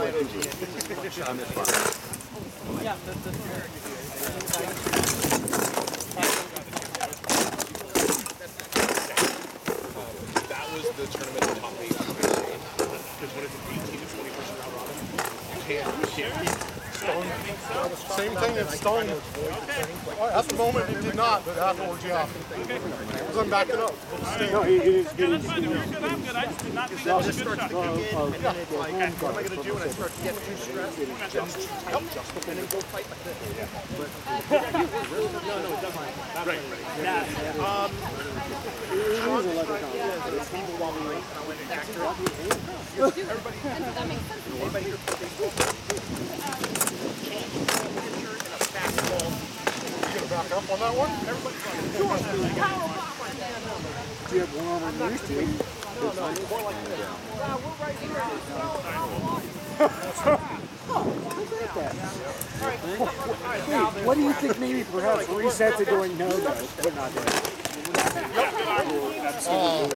was the tournament that taught me because when it's an 18 to 20 person round robin, you can't beat Stone. Same thing as Stone. At the moment it did not, but afterwards, yeah. Because I'm backing up. No, it is Yeah, that's fine. You're good. I'm good. I just did not think that was a good shot. What am I going to do when I start to get too stressed? Just too tight, and then go fight like this. No, it doesn't. Right. People while we wait, I went back to everybody. Anybody here play baseball? Change the pitcher and a fastball. You gonna back up on that one? Everybody's running. Do you have one on the news team? No, more like this. We're right here. What do you think maybe perhaps resets it going no, but not there?